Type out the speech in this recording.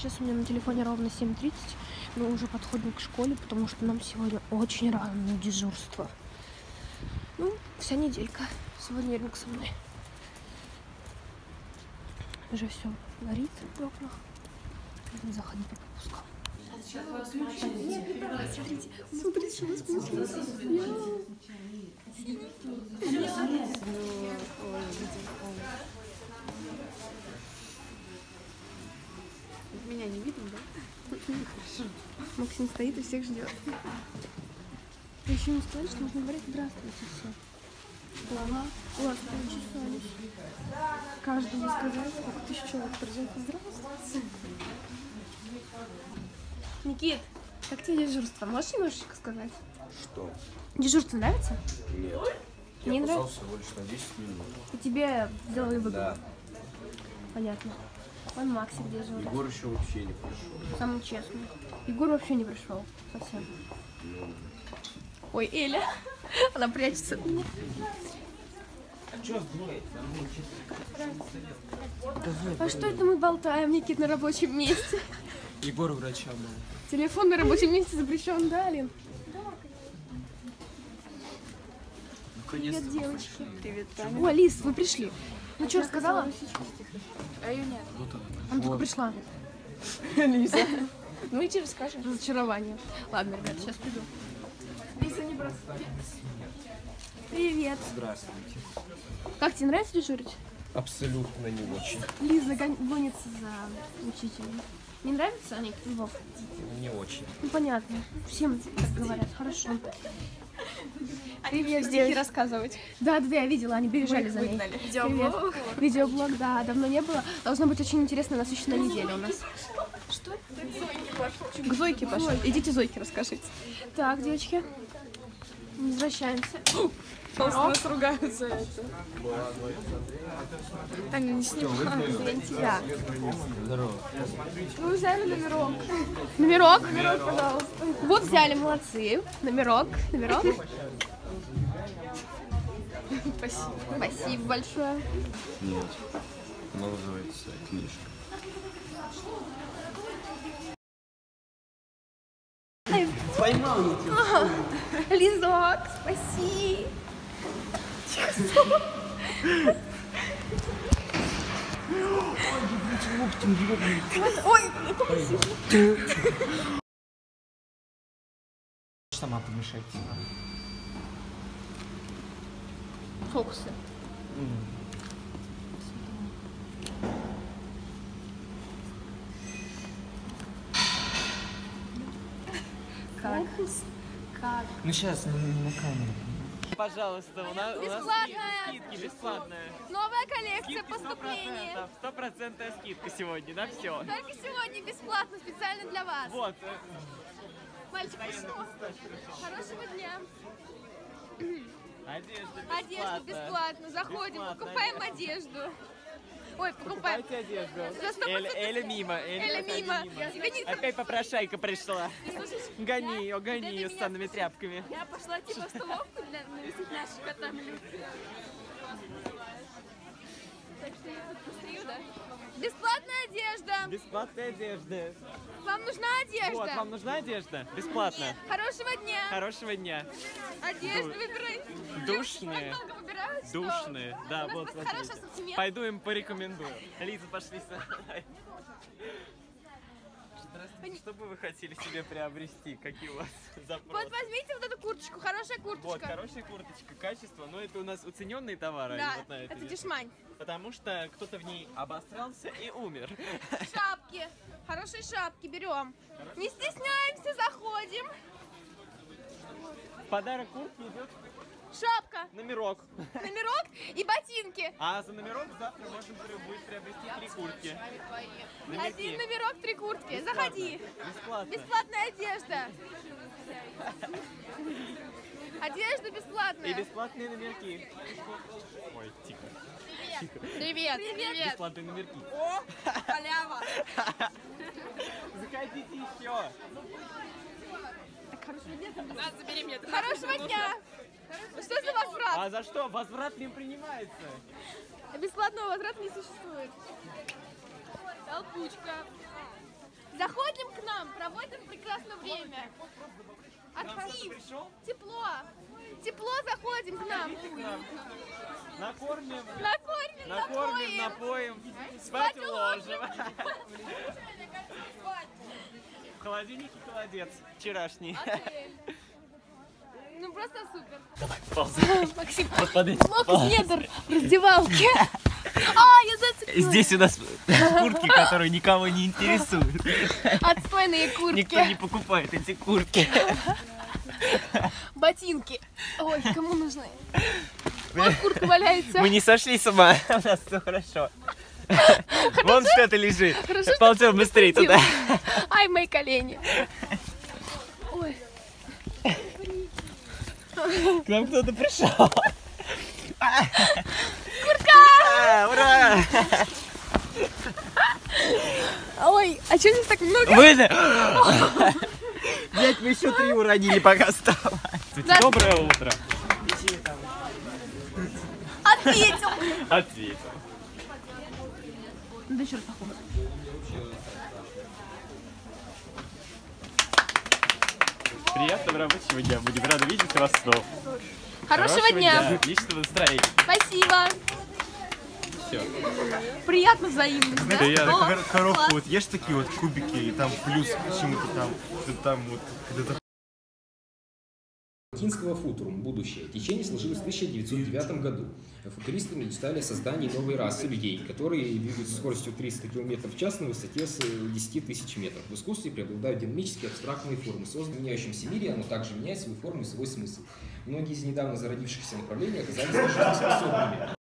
Сейчас у меня на телефоне ровно 7:30. Мы уже подходим к школе, потому что нам сегодня очень рано дежурство. Ну, вся неделька. Сегодня Эрник со мной. Уже все горит в окнах. Заходи по пропускам. Смотрите, что у нас получилось. Меня не видно, да? Хорошо. Максим стоит и всех ждет. Вы еще не сказали, что нужно говорить здравствуйте все. Ага. Ладно, чесались. Каждому сказать, сколько тысяч человек придет. Здравствуйте. Никит, как тебе дежурство? Можешь немножечко сказать? Что? Дежурство нравится? Нет. Не Я опоздал нравится? всего лишь на 10 минут. И тебе сделали выгоду? Да. Понятно. Он Максик дежурит. Егор еще вообще не пришел. Самый честный. Егор вообще не пришел. Совсем. Ой, Эля. Она прячется. А что это мы болтаем, Никит, на рабочем месте? Егор врача был. Телефон на рабочем месте запрещен, да, Алин? Привет, девочки. Привет, Таня. О, Алис, вы пришли. Ну что, рассказала? А ее нет. Она только пришла. Лиза. Ну иди расскажи. Разочарование. Ладно, ребят, сейчас приду. Лиза, не бросай. Привет. Здравствуйте. Как тебе нравится дежурить? Абсолютно не очень. Лиза гонится за учителем. Не нравится, Аник, Львов? Не очень. Ну, понятно. Всем так говорят. Хорошо. Привет, стихи рассказывать. Да, я видела, они бежали за ней. Видеоблог. Привет. Видеоблог, да, давно не было. Должно быть очень интересно, насыщенная неделя у нас. Что? К Зойке пошел. Идите Зойке расскажите. Так, девочки, возвращаемся. Просто нас ругают за это. Таня, не снимай. Для тебя. Здорово. Вы взяли номерок. Номерок? Номерок, пожалуйста. Вот взяли, молодцы. Номерок. Спасибо. Спасибо большое. Нет. Она называется книжка. Поймал я тебя. Лизок, спаси. Ой, Сама помешать. фокусы. Как? Ну сейчас, не на камеру. Пожалуйста, у нас Бесплатная. скидки бесплатные. Новая коллекция Скидки поступления. 100% скидка сегодня на все. Только сегодня бесплатно, специально для вас. Вот. Мальчик, что? Хорошего дня. Одежда бесплатно. Заходим, Бесплатно, покупаем одежду. Ой, покупаем. Покупайте одежду. За 100% Эля мимо. Эля мимо. Гони там. Опять попрошайка пришла. Гони ее для с меня санными тряпками. Я пошла типа в столовку для навесить наших котам блюд. Так что я тут постою, да? Бесплатная одежда. Бесплатная одежда. Вам нужна одежда? Вот, вам нужна одежда? Бесплатно. Хорошего дня. Хорошего дня. Одежду выбирайте. Душные. Так долго выбирают, что? Душные. Да, У нас вот, просто хороший смотрите. ассортимент. Пойду им порекомендую. Лиза, пошли со мной. Здравствуйте. Что бы вы хотели себе приобрести? Какие у вас запросы? Вот возьмите вот эту курточку, хорошая курточка. Вот, хорошая курточка, качество, но это у нас уцененные товары. Да, они вот на это вешают. дешмань. Потому что кто-то в ней обосрался и умер. Шапки. Хорошие шапки берем. Не стесняемся, заходим. В подарок куртки идет Шапка, номерок. номерок и ботинки. А за номерок завтра можно будет приобрести 3 куртки. Один Номерки. номерок, 3 куртки. Заходи. Бесплатно. Бесплатная одежда. Одежда бесплатная. И бесплатные номерки. Ой, тихо. Привет. Привет. Бесплатные номерки. О, халява. Заходите еще. Хорошего дня. Что за возврат? А за что? Возврат не принимается. Бесплатного возврата не существует. Толпучка. Заходим к нам, проводим прекрасное время. Актив. Тепло. Тепло, заходим к нам. Накормим, Накормим, напоим, спать уложим. В холодильнике холодец вчерашний. Ну просто супер. Давай, ползай. Максим, Подпадай. метр в раздевалке. Я зацепилась. Здесь у нас куртки, которые никого не интересуют. Отстойные куртки. Никто не покупает эти куртки. Ботинки. Ой, кому нужны? Вот куртка валяется. Мы не сошли с ума, у нас все хорошо. Вон что-то лежит. Хорошо, что Ползем быстрее туда. Ай, мои колени. Ой. К нам кто-то пришел. Куртка! Ура! Ой, а что здесь так много? Блять, мы еще 3 уронили, пока встала. Доброе утро. Ответил. Ответил. Надо еще раз похоже. Приятного рабочего дня. Будем рады видеть вас снова. Хорошего дня. Отличного настроения. Спасибо. Все. Приятно взаимность, да? Приятно. Коробку вот ешь такие вот кубики, и там плюс к чему-то там, что-то там вот, когда-то. Футурум «Футурум. Будущее». Течение сложилось в 1909 году. Футуристы мечтали о создании новой расы людей, которые двигаются скоростью 300 км в час на высоте с 10 тысяч метров. В искусстве преобладают динамические абстрактные формы. Созданные в меняющемся мире, оно также меняет свою форму и свой смысл. Многие из недавно зародившихся направлений оказались жизнеспособными.